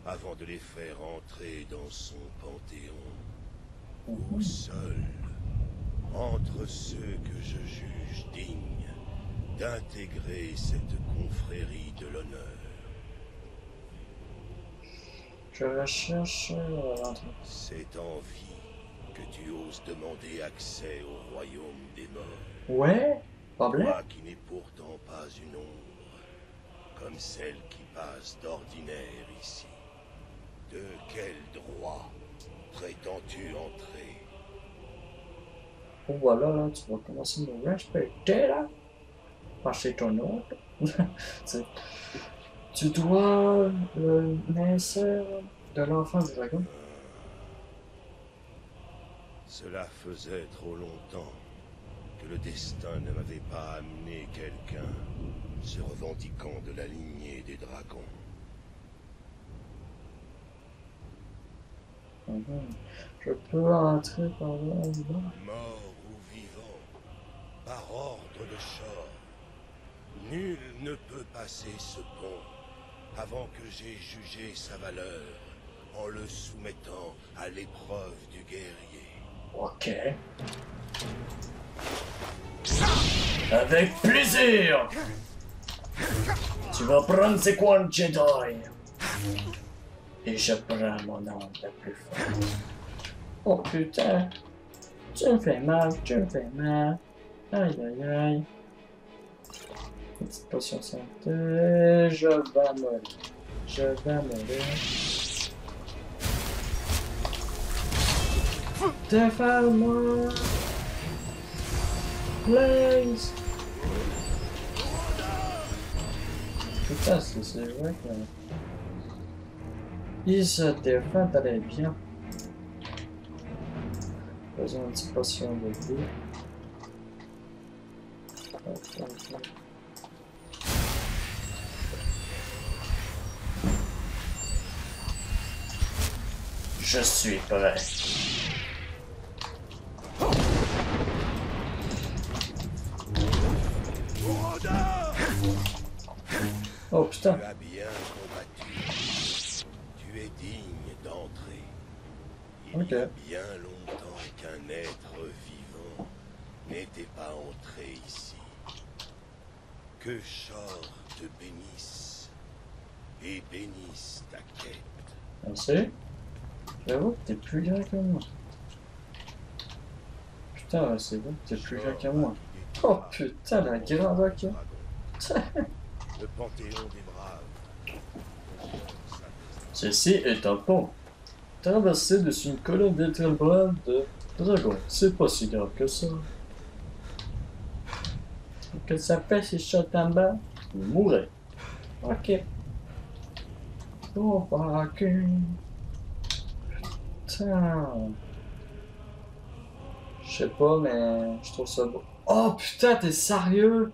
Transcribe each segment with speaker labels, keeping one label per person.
Speaker 1: avant de les faire entrer dans son panthéon. Ou seul, entre ceux que je juge dignes d'intégrer cette confrérie de l'honneur.
Speaker 2: Je recherche l'entrée.
Speaker 1: C'est en vie que tu oses demander accès au royaume des morts.
Speaker 2: Ouais, pas
Speaker 1: Toi
Speaker 2: blanc.
Speaker 1: qui n'es pourtant pas une ombre, comme celle qui passe d'ordinaire ici. De quel droit prétends-tu entrer?
Speaker 2: Oh voilà, là, tu vas commencer à me respecter, là. Passer ton ordre. Tu dois le naisseur de l'enfant du dragon.
Speaker 1: Cela faisait trop longtemps que le destin ne m'avait pas amené quelqu'un se revendiquant de la lignée des dragons.
Speaker 2: Je peux entrer par là.
Speaker 1: Mort ou vivant, par ordre de Shor, nul ne peut passer ce pont avant que j'aie jugé sa valeur en le soumettant à l'épreuve du guerrier.
Speaker 2: Ok. Avec plaisir. Tu vas prendre c'est quoi le Jedi? Et je prends mon arme la plus forte. Oh putain. Tu me fais mal, tu me fais mal. Aïe aïe aïe. Petite potion santé. Je vais mourir. Je vais mourir. Défale-moi. Blaze. Putain, c'est vrai que... Il se défend très bien. Besoin d'une petite potion de vie. Je suis prêt. Oh putain.
Speaker 1: Tu as bien combattu. Tu es digne d'entrer. Il y a bien longtemps qu'un être vivant n'était pas entré ici. Que Shor te bénisse et bénisse ta quête.
Speaker 2: Merci. J'avoue que t'es plus grand que moi. Putain, c'est bon, t'es plus grand que moi. Oh putain, la grandeur qu'il y a.
Speaker 1: Le panthéon des braves.
Speaker 2: Ceci est un pont. Traversé dessus une colonne vertébrale de dragon. C'est pas si grave que ça. Que ça fait si je saute en bas? Vous mourrez. Ok. Oh, fuck. Putain. Je sais pas, mais je trouve ça beau. Oh putain, t'es sérieux?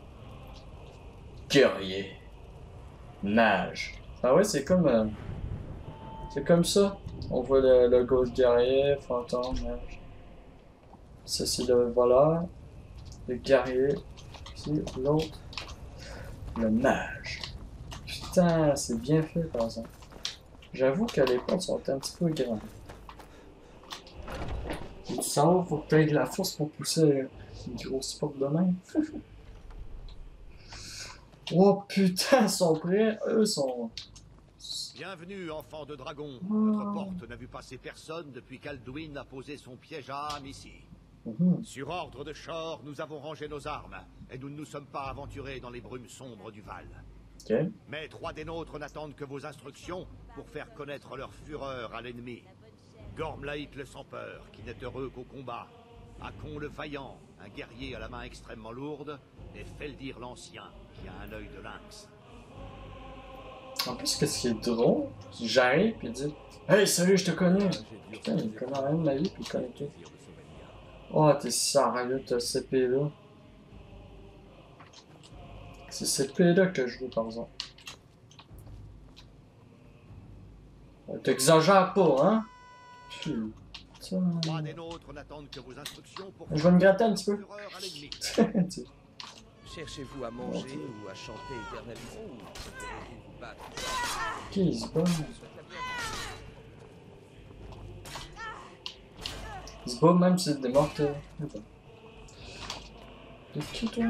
Speaker 2: Guerrier. Mage. Ah ouais, c'est comme ça. On voit le logo de guerrier, fantôme, mage. Ça, c'est le voleur. Le guerrier. Puis l'autre. Le mage. Putain, c'est bien fait par exemple. J'avoue que les portes sont un petit peu grandes. Et tu sens, faut que tu aies de la force pour pousser une grosse porte de même. Oh putain, ils sont prêts. Eux sont...
Speaker 3: Bienvenue, enfant de dragon. Notre porte n'a vu passer personne depuis qu'Alduin a posé son piège à âme ici. Sur ordre de Shor, nous avons rangé nos armes, et nous ne nous sommes pas aventurés dans les brumes sombres du Val.
Speaker 2: Okay.
Speaker 3: Mais 3 des nôtres n'attendent que vos instructions pour faire connaître leur fureur à l'ennemi. Gormlaït le sans-peur, qui n'est heureux qu'au combat. Akon le vaillant, un guerrier à la main extrêmement lourde. Et Feldir l'ancien, qui a un œil de lynx.
Speaker 2: En plus, qu'est-ce qui est drôle? J'arrive puis il dit hey, salut, je te connais. Putain, il connaît rien de ma vie puis il connaît tout. Oh, t'es sérieux, t'as CP là. C'est CP là que je veux par exemple. T'exagères pas, hein? Putain.
Speaker 3: 3 des nôtres n'attendent que vos instructions pour...
Speaker 2: Je vais me gratter un petit peu.
Speaker 4: Cherchez-vous à manger ou à chanter éternellement ou préférez-vous vous battre?
Speaker 2: Qui il se bat? Il se bat même si c'est des mortels. T'es qui toi?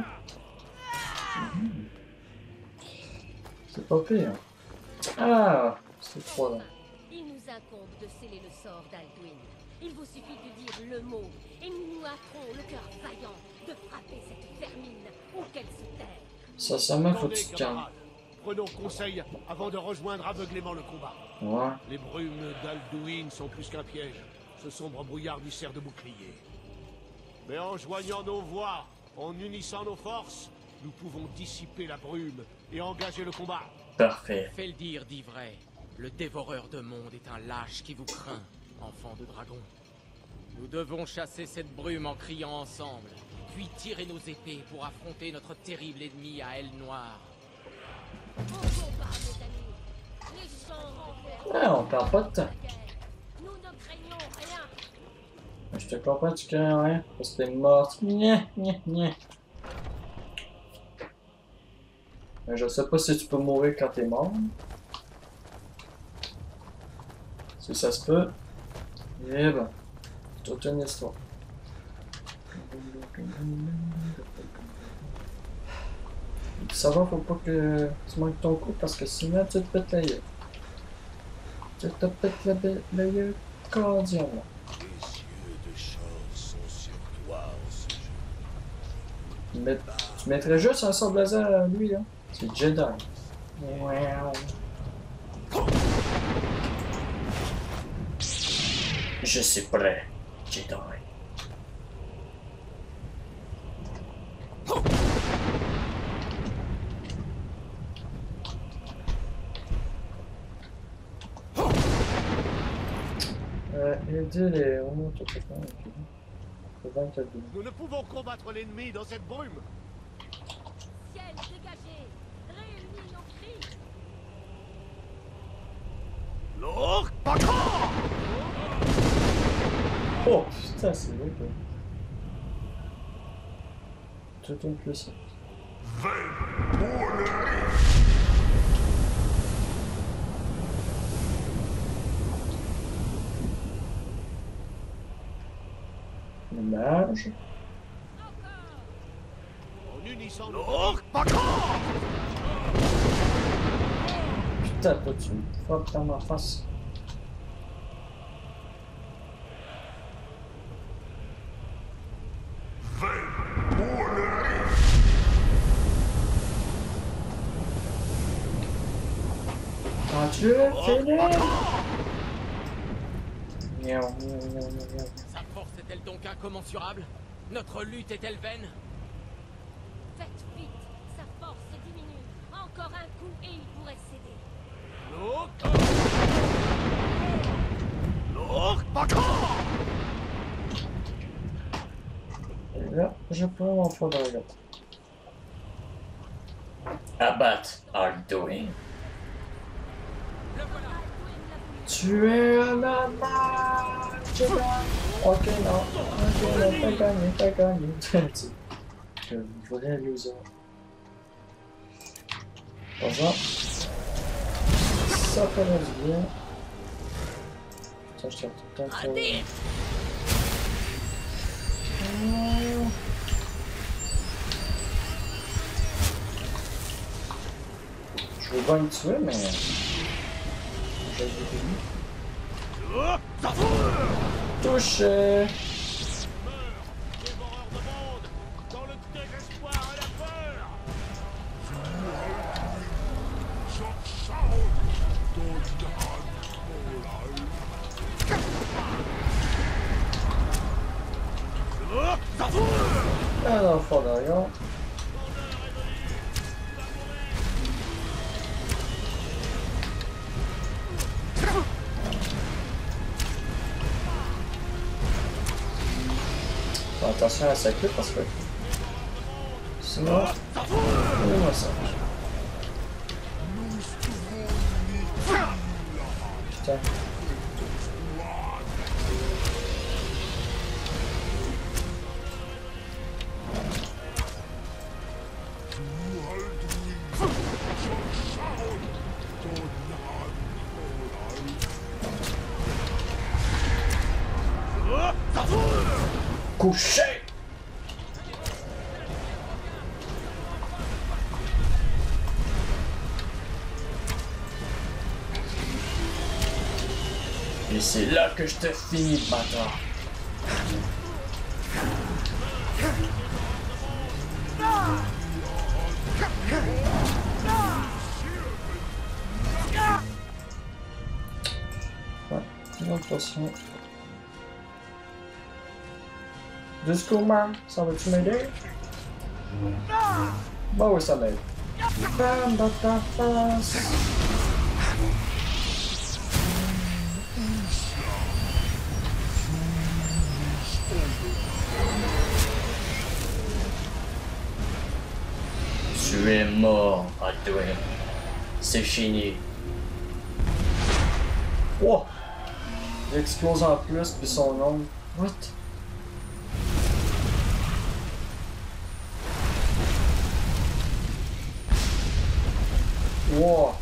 Speaker 2: C'est pas pire. Ah! C'est trop là.
Speaker 4: Il nous incombe de sceller le sort d'Alduin. Il vous suffit de dire le mot, et nous nous hâterons le cœur vaillant de frapper cette vermine ou qu'elle se terre.
Speaker 2: Sincèrement, faut que tu te calmes.
Speaker 5: Prenons conseil avant de rejoindre aveuglément le combat.
Speaker 2: Ouais.
Speaker 5: Les brumes d'Alduin sont plus qu'un piège. Ce sombre brouillard lui sert de bouclier. Mais en joignant nos voix, en unissant nos forces, nous pouvons dissiper la brume et engager le combat.
Speaker 2: Parfait.
Speaker 6: Feldir dit vrai. Le dévoreur de monde est un lâche qui vous craint, enfant de dragon. Nous devons chasser cette brume en criant ensemble, puis tirer nos épées pour affronter notre terrible ennemi à aile noire.
Speaker 4: Au combat, mes amis. Les chants de
Speaker 2: Ah, on perd pas de temps.
Speaker 4: nous ne craignons rien.
Speaker 2: Je te comprends, tu crains rien. Parce que t'es mort. Nya, nya, nya. Mais je sais pas si tu peux mourir quand t'es mort. Si ça se peut. Eh ben. C'est toute une histoire. Ça va, faut pas que tu manques ton coup parce que sinon tu te pètes la gueule. Tu te pètes la gueule cordialement.
Speaker 1: Les yeux de chance sont sur toi en ce jour.
Speaker 2: Tu mettrais juste un sort laser à lui, hein? C'est Jedi. Wow. Je suis prêt, Jedi. Aider les héros, tout à fait.
Speaker 5: Nous ne pouvons combattre l'ennemi dans cette brume.
Speaker 4: Ciel dégagé. Réunis nos cris.
Speaker 2: Oh putain, c'est vrai que. Tout une puissance. Le mage.
Speaker 5: En unissant nos
Speaker 2: Putain, toi tu me frappes dans ma face. Ah, tu veux finir?
Speaker 6: Sa force est-elle donc incommensurable? Notre lutte est-elle vaine?
Speaker 4: Faites vite. Sa force diminue. Encore un coup et il pourrait céder.
Speaker 2: Et là, je prends mon fond de regard. Abattre Alduin. Tu es un mage. Ok, non. Ok, non, t'as gagné. Le vrai loser. Par exemple, ça fait du bien. Ça, je tiens tout le temps trop. Je veux bien le tuer, mais. J'ai touché.
Speaker 5: dévoreurs de monde, dans le désespoir et la peur.
Speaker 2: Alors, Fondarion. Attention à sa queue parce que sinon on est ça. Putain. coucher. Et c'est là que je te finis, bâtard. Ouais, 30%. Discours, man, ça va-tu m'aider? Bah oui, ça m'aide. Bam dans ta face. Tu es mort, Alduin. C'est fini. Wow! Il explose en plus, puis son nom. What? Wow!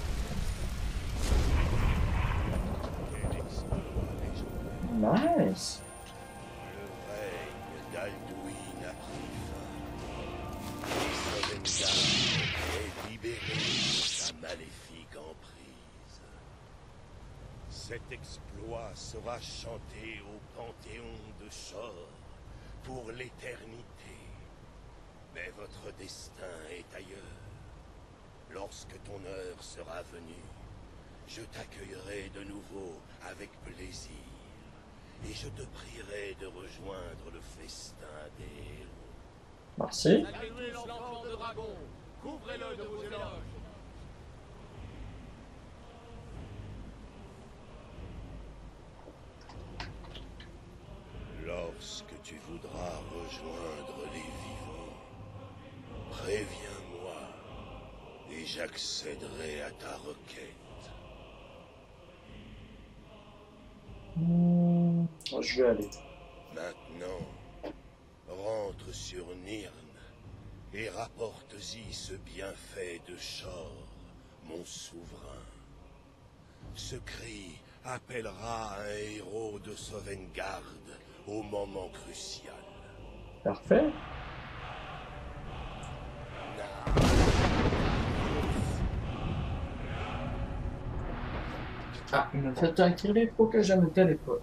Speaker 2: Nice!
Speaker 1: Le règne d'Alduin a pris fin. Et Sovngarde est libéré de sa maléfique emprise. Cet exploit sera chanté au Panthéon de Shor pour l'éternité. Mais votre destin est ailleurs. Lorsque ton heure sera venue, je t'accueillerai de nouveau avec plaisir. Et je te prierai de rejoindre le festin des héros.
Speaker 2: Merci.
Speaker 6: Saluez l'enfant de dragon. Couvrez-le de vos éloges.
Speaker 1: Lorsque tu voudras rejoindre les vivants, préviens-moi et j'accéderai à ta requête.
Speaker 2: Je vais aller.
Speaker 1: Maintenant, rentre sur Nirn et rapporte-y ce bienfait de Shor, mon souverain. Ce cri appellera un héros de Sovngarde au moment crucial.
Speaker 2: Parfait. Ah, il m'a fait activer pour que je me téléporte.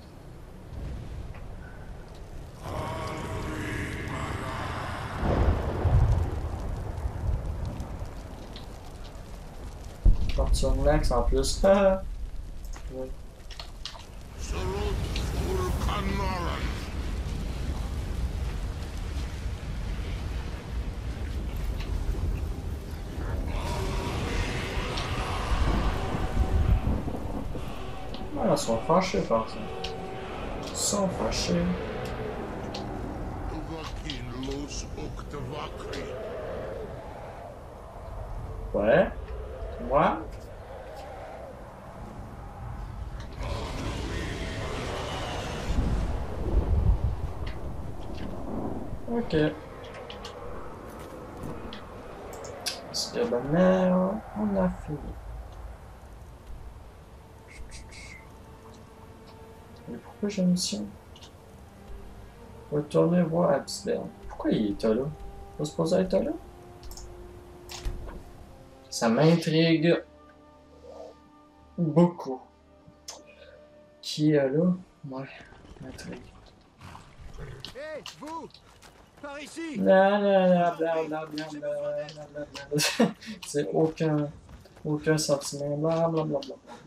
Speaker 2: Partir max en plus. Ah! Ouais. Ah, ils sont fâchés par ça. Ils sont fâchés. Ouais. Moi? Ok. Parce que la mère, on a fini. Mais pourquoi j'ai une mission? Retourner voir Absbern. Pourquoi il était là? Il va supposé être là? Ça m'intrigue beaucoup. Qui est là? Ouais, m'intrigue.
Speaker 3: Hé, vous! Par ici!
Speaker 2: Blablabla. C'est aucun sentiment. Blablabla.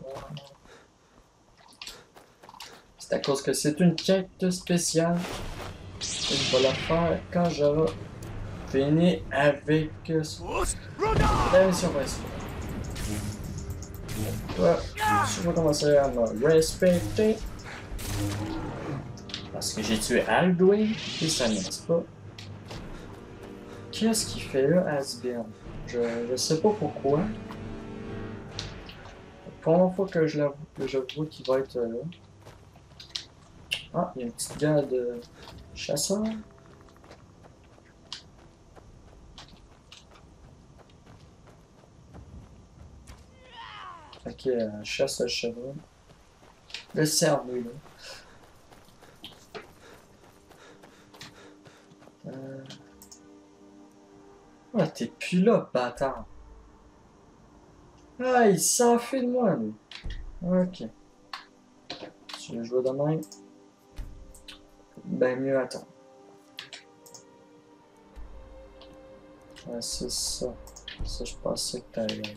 Speaker 2: C'est à cause que c'est une quête spéciale. Et je vais la faire quand j'aurai fini avec la mission principale. Ouais, je vais commencer à me respecter. Parce que j'ai tué Alduin et ça n'est pas. Qu'est-ce qu'il fait là, Asbjorn? Je sais pas pourquoi. La première fois que je vois qu'il va être là. Ah, il y a une petite garde de chasseur. Ok, chasse à cheval. Le cerveau là. Ah, t'es plus là, bâtard. Ah, il s'enfuit de moi, lui. Ok. Si je joue de même, ben mieux attendre. Ah, c'est ça. Ça, je pensais que t'allais.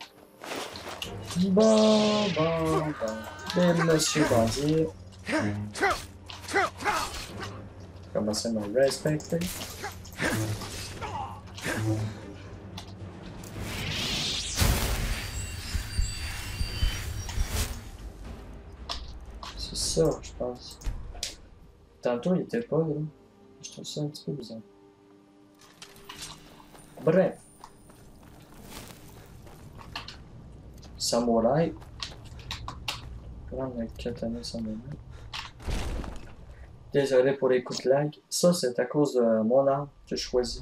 Speaker 2: Bon. Ben, monsieur bandit. Commencez à me respecter. C'est ça, je pense. Tantôt, il était pas là. Je trouve ça un petit peu bizarre. Bref. Samouraï. Prendre le katana samouraï. Désolé pour les coups de lag. Ça, c'est à cause de mon arme que j'ai choisi.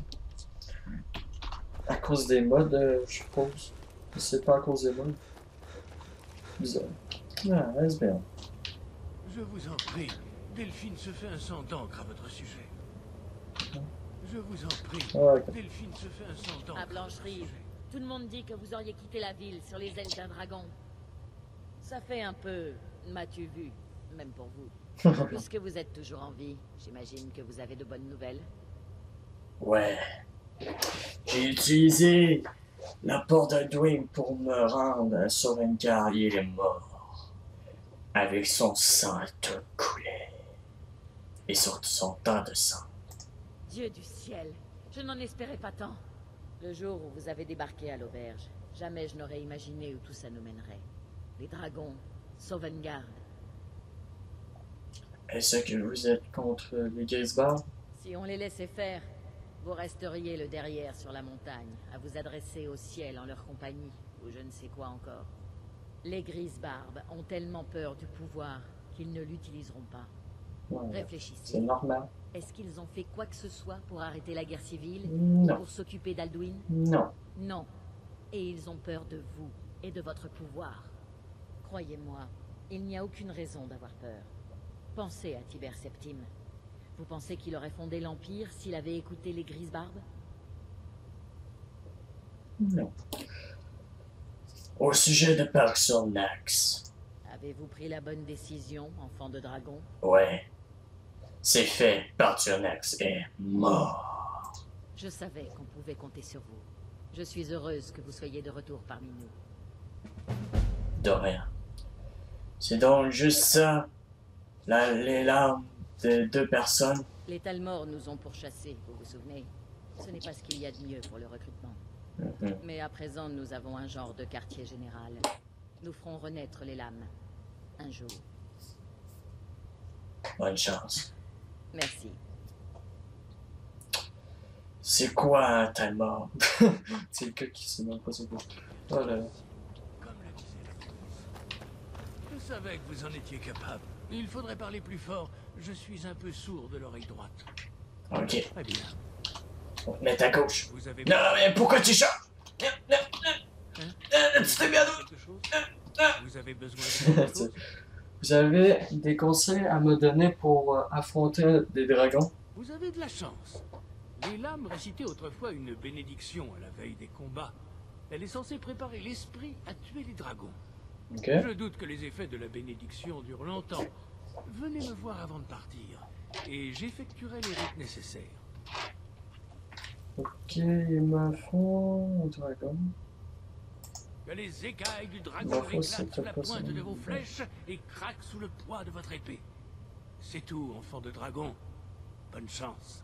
Speaker 2: À cause des modes, je suppose. C'est pas à cause des modes. Bizarre. Ah, reste bien.
Speaker 5: Je vous en prie, Delphine se fait un sang d'encre à votre sujet. Je vous en prie,
Speaker 2: Ok.
Speaker 5: Delphine se fait un sang d'encre.
Speaker 4: À Blanche-Rive, tout le monde dit que vous auriez quitté la ville sur les ailes d'un dragon. Ça fait un peu... m'as-tu vu, même pour vous. Puisque vous êtes toujours en vie, j'imagine que vous avez de bonnes nouvelles.
Speaker 2: Ouais. J'ai utilisé la porte d'Alduin pour me rendre à Sovngarde. Il est mort. Avec son sang tout coulé. Et surtout son tas de sang.
Speaker 4: Dieu du ciel, je n'en espérais pas tant. Le jour où vous avez débarqué à l'auberge, jamais je n'aurais imaginé où tout ça nous mènerait. Les dragons, Sovngarde.
Speaker 2: Est-ce que vous êtes contre les Grisbarbes?
Speaker 4: Si on les laissait faire, vous resteriez le derrière sur la montagne, à vous adresser au ciel en leur compagnie, ou je ne sais quoi encore. Les Grisbarbes ont tellement peur du pouvoir qu'ils ne l'utiliseront pas.
Speaker 2: Ouais,
Speaker 4: Réfléchissez.
Speaker 2: c'est normal.
Speaker 4: Est-ce qu'ils ont fait quoi que ce soit pour arrêter la guerre civile?
Speaker 2: Non.
Speaker 4: Pour s'occuper d'Alduin?
Speaker 2: Non.
Speaker 4: Non. Et ils ont peur de vous et de votre pouvoir. Croyez-moi, il n'y a aucune raison d'avoir peur. Pensez à Tiber Septime. Vous pensez qu'il aurait fondé l'Empire s'il avait écouté les Grisbarbes?
Speaker 2: Non. Au sujet de Parc sur Nax.
Speaker 4: Avez-vous pris la bonne décision, enfant de dragon?
Speaker 2: Ouais. C'est fait. Parc sur Nax est mort.
Speaker 4: Je savais qu'on pouvait compter sur vous. Je suis heureuse que vous soyez de retour parmi nous.
Speaker 2: De rien. C'est donc juste ça. Les larmes de deux personnes.
Speaker 4: Les Talmors nous ont pourchassés, vous vous souvenez? Ce n'est pas ce qu'il y a de mieux pour le recrutement. Mais à présent, nous avons un genre de quartier général. Nous ferons renaître les lames. Un jour.
Speaker 2: Bonne chance.
Speaker 4: Merci.
Speaker 2: C'est quoi un Talmor? C'est le gars qui sait même pas c'est quoi. Oh là là.
Speaker 5: Comme le disait la Toulouse. Je savais que vous en étiez capable. Il faudrait parler plus fort. Je suis un peu sourd de l'oreille droite.
Speaker 2: Ok.
Speaker 5: Très bien.
Speaker 2: On te met à gauche.
Speaker 5: Vous avez
Speaker 2: Non, mais pourquoi tu chantes? Tu t'es bien
Speaker 5: quelque chose? Vous avez besoin de quelque chose?
Speaker 2: Vous avez des conseils à me donner pour affronter des dragons?
Speaker 5: Vous avez de la chance. Les lames récitaient autrefois une bénédiction à la veille des combats. Elle est censée préparer l'esprit à tuer les dragons.
Speaker 2: Ok.
Speaker 5: Je doute que les effets de la bénédiction durent longtemps. Venez me voir avant de partir, et j'effectuerai les rites nécessaires.
Speaker 2: Ok, il me faut un dragon.
Speaker 5: Que les écailles du
Speaker 2: Il
Speaker 5: dragon
Speaker 2: me faut
Speaker 5: éclatent
Speaker 2: cette
Speaker 5: sous la pointe
Speaker 2: personne.
Speaker 5: de vos flèches et craquent sous le poids de votre épée. C'est tout, enfant de dragon. Bonne chance.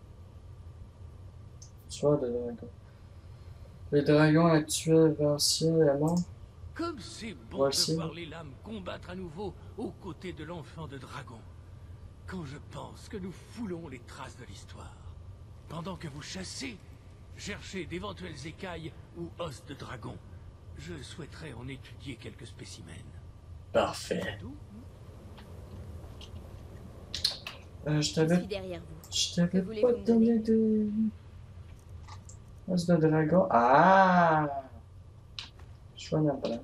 Speaker 2: Tu vois, les dragons. Les dragons actuels vers mort.
Speaker 5: Comme c'est bon
Speaker 2: Voici.
Speaker 5: de voir les lames combattre à nouveau aux côtés de l'enfant de dragon. Quand je pense que nous foulons les traces de l'histoire. Pendant que vous chassez, cherchez d'éventuelles écailles ou os de dragon. Je souhaiterais en étudier quelques spécimens.
Speaker 2: Parfait.
Speaker 5: Tout
Speaker 2: Je
Speaker 4: Je
Speaker 2: t'avais
Speaker 4: suis derrière vous.
Speaker 2: Je t'avais
Speaker 4: Que voulez-vous
Speaker 2: pas
Speaker 4: me donner?
Speaker 2: donné de... Os de dragon. Ah! Je vois un problème.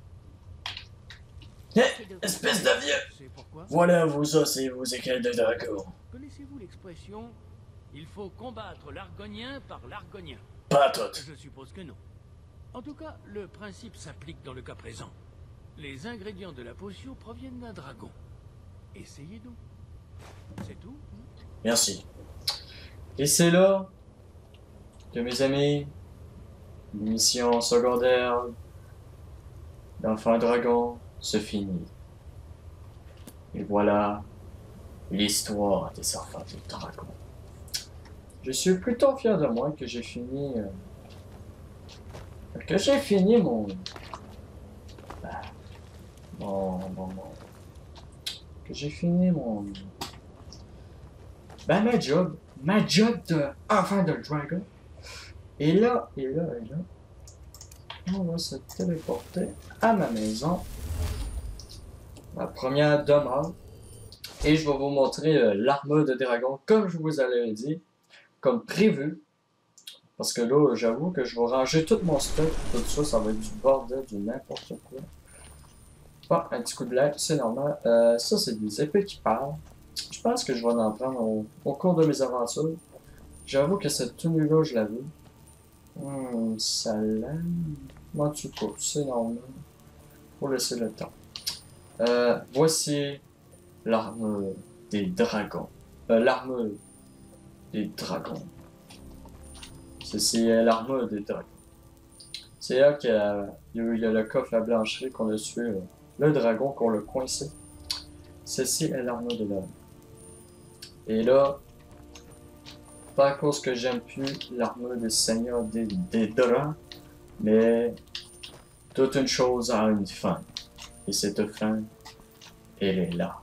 Speaker 4: C'est de vous.
Speaker 2: Espèce de vieux!
Speaker 5: C'est pourquoi?
Speaker 2: Voilà vos os et vos écailles de dragon.
Speaker 5: Connaissez-vous l'expression « Il faut combattre l'argonien par l'argonien »
Speaker 2: Pas tout.
Speaker 5: Je suppose que non. En tout cas, le principe s'applique dans le cas présent. Les ingrédients de la potion proviennent d'un dragon. Essayez donc. C'est tout.
Speaker 2: Merci. Et c'est là que mes amis, l'émission secondaire d'Enfant Dragon se finit. Et voilà l'histoire des enfants du dragon. Je suis plutôt fier de moi que j'ai fini mon que j'ai fini mon ma job de enfant de dragon. Et là, on va se téléporter à ma maison, ma première demeure, et je vais vous montrer l'armure de dragon comme je vous avais dit, comme prévu. Parce que là, j'avoue que je vais ranger tout mon stock, tout ça, ça va être du bordel, du n'importe quoi. Ah, un petit coup de blague, c'est normal. Ça, c'est des épées qui parlent. Je pense que je vais en prendre au cours de mes aventures. J'avoue que cette tenue-là, je la veux. Ça l'aime. Moi, tu peux, c'est normal. Faut laisser le temps. Voici l'armure des dragons. L'armure des dragons. C'est l'armure des dragons. C'est là qu'il y a le coffre à blancherie qu'on a tué le dragon, qu'on l'a coincé. Ceci est l'armure de l'homme. Et là, pas à cause que j'aime plus l'armure des seigneurs des draps, mais toute une chose a une fin. Et cette fin, elle est là.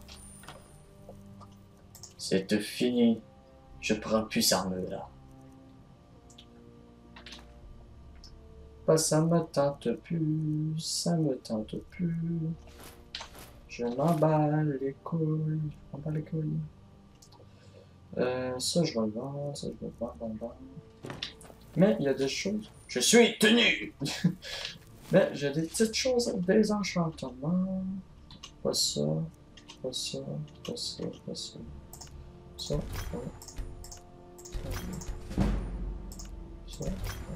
Speaker 2: C'est fini. Je prends plus cette armure-là. Pas ça me tente plus, ça me tente plus. Je m'emballe les couilles, ça je vais le vendre, ça je vais le vendre. Mais il y a des choses. Je suis tenu! Mais j'ai des petites choses, des enchantements. Pas ça, pas ça, pas ça, pas ça. Ça, ça.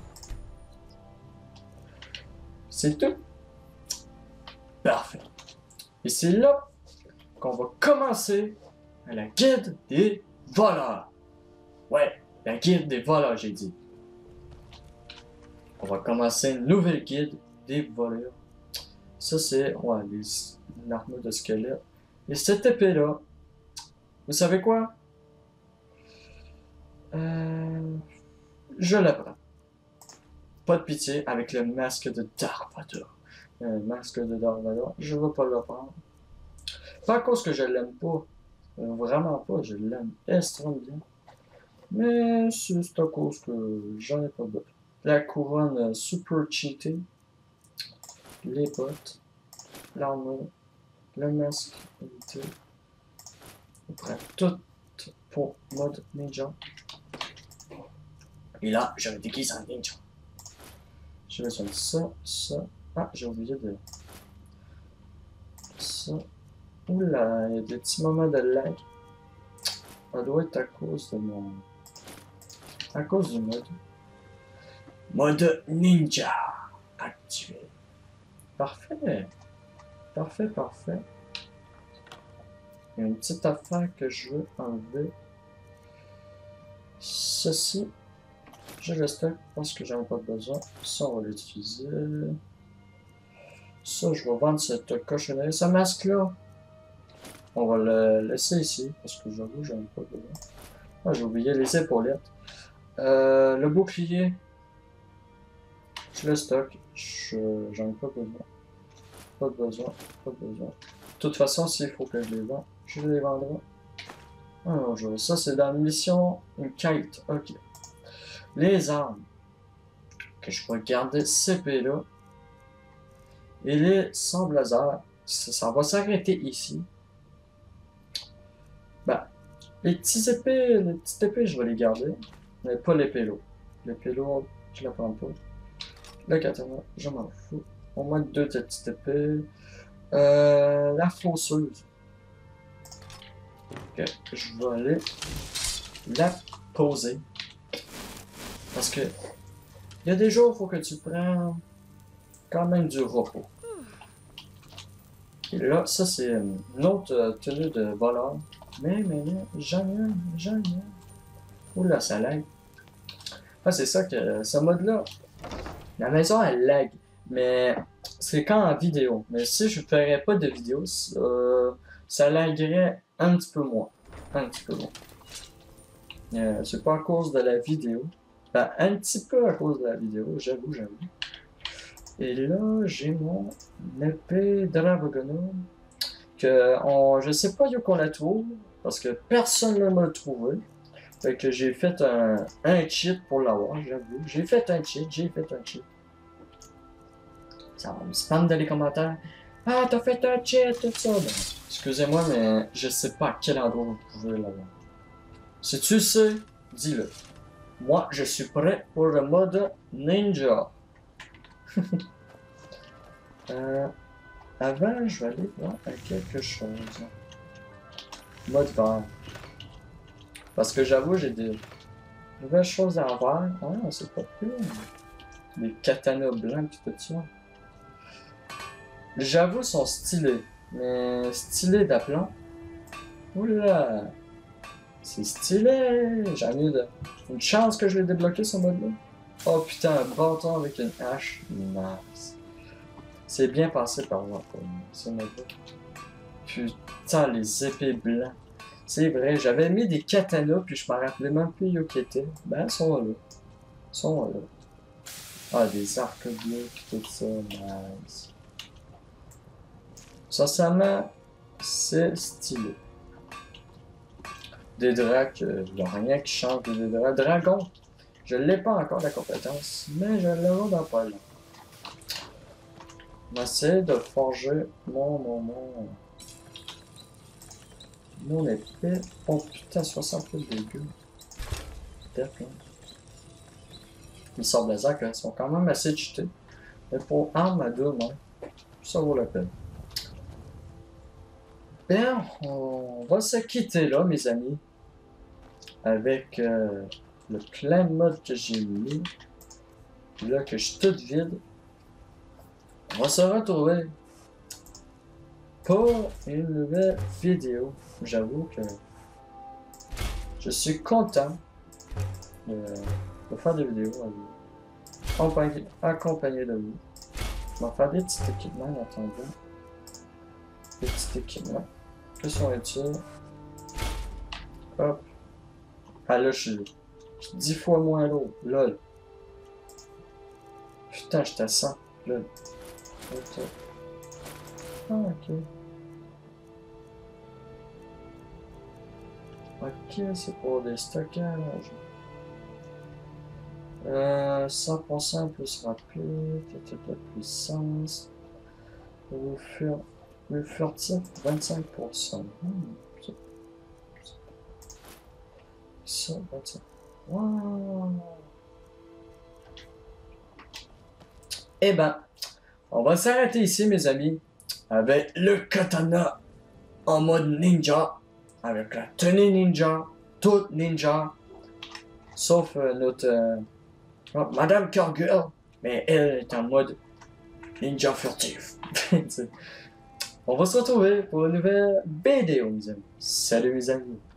Speaker 2: C'est tout. Parfait. Et c'est là qu'on va commencer à la guilde des voleurs. Ouais, la guilde des voleurs, j'ai dit. On va commencer une nouvelle guilde des voleurs. Ça, c'est l'armure de squelette. Et cette épée-là, vous savez quoi? Je la prends. Pas de pitié avec le masque de Dark Vador. Le masque de Dark Vador, je vais pas le prendre. Pas à cause que je l'aime pas. Vraiment pas, je l'aime extrêmement bien. Mais c'est à cause que j'en ai pas besoin. La couronne super cheatée. Les bottes. L'armure. Le masque. On prend tout pour mode ninja. Et là, je me déguise en ninja. Je vais sur ça, ça. Ah, j'ai oublié de... Ça. Oula, il y a des petits moments de lag. Ça doit être à cause de mon... À cause du mode. Mode ninja activé. Parfait. Parfait, parfait. Il y a une petite affaire que je veux enlever. Ceci. Je le stocke parce que j'en ai pas besoin. Ça, on va l'utiliser. Ça, je vais vendre cette cochonnerie. Ce masque-là, on va le laisser ici parce que j'avoue, j'en ai pas besoin. Ah, j'ai oublié les épaulettes. Le bouclier, je le stocke. J'en ai pas besoin. Pas besoin, pas besoin. De toute façon, s'il faut que je les vende, je les vendrai. Alors, ça, c'est dans la mission, une quête. Ok. Les armes que je vais garder CP-là et les sans blazer, ça va s'arrêter ici. Ben, les petites épées, je vais les garder, mais pas les pélos. Les pélos, je la prends pas. Le katana, je m'en fous. Au moins deux petites épées. La fosseuse. Ok, je vais aller la poser. Parce que Il y a des jours, il faut que tu prennes quand même du repos. Et là, ça c'est une autre tenue de voleur. Mais, j'en ai. Oula, ça lag. Ah, c'est ça que ce mode-là, la maison elle lag. Mais c'est quand en vidéo. Mais si je ne ferais pas de vidéo, ça laguerait un petit peu moins. Un petit peu moins. C'est pas à cause de la vidéo. Ben, un petit peu à cause de la vidéo, j'avoue. Et là, j'ai mon épée Dragonum. Je sais pas où qu'on la trouve. Parce que personne ne m'a trouvé. Fait que j'ai fait un cheat pour l'avoir, j'avoue. J'ai fait un cheat. Ça va me spam dans les commentaires. Ah, t'as fait un cheat, tout ça. Ben, excusez-moi, mais je sais pas à quel endroit vous pouvez l'avoir. Si tu sais, dis-le. Moi, je suis prêt pour le mode ninja. Avant, je vais aller voir quelque chose. Mode vert. Parce que j'avoue, j'ai des nouvelles choses à voir. Ah, c'est pas pire. Des katanas blancs et tout ça. J'avoue, ils sont stylés. Mais stylés d'aplomb. Oula! C'est stylé! J'ai eu une chance que je l'ai débloqué ce mode-là. Oh putain, un bâton avec une hache. Nice. C'est bien passé par moi pour ce mode-là. Putain, les épées blancs. C'est vrai, j'avais mis des katanas puis je me rappelais même plus où ils étaient. Ben, ils sont là. Ah, des arcs bleus pis tout ça, nice. Sincèrement, c'est stylé. Des dracs, il n'y a rien qui change de des dracs. Dragon, je l'ai pas encore la compétence, mais je l'aurai dans pas là. On va essayer de forger mon épée. Oh putain, 68 dégâts. D'accord. Les sorts de Zach sont quand même assez cheatés. Mais pour arme à deux mains, ça vaut la peine. Bien, on va se quitter là, mes amis. Avec le plein de modes que j'ai mis. Là, que je suis tout vide. On va se retrouver pour une nouvelle vidéo. J'avoue que je suis content de faire des vidéos accompagné de vous. Je vais faire des petits équipements en attendant. Des petits équipements. Que sont-ils? Hop. Ah là, je suis 10 fois moins lourd. Lol. Putain, j'étais à 100. Lol. Ok. Ah, ok. Ok, c'est pour des stockages. 100% plus rapide, toute la puissance. Le furtif, 25%. Ça, 25%. Wow. Eh ben, on va s'arrêter ici, mes amis, avec le katana en mode ninja, avec la tenue ninja, toute ninja, sauf notre Madame Cœur-Girl, mais elle est en mode ninja furtif. On va se retrouver pour une nouvelle vidéo, mes amis. Salut, mes amis.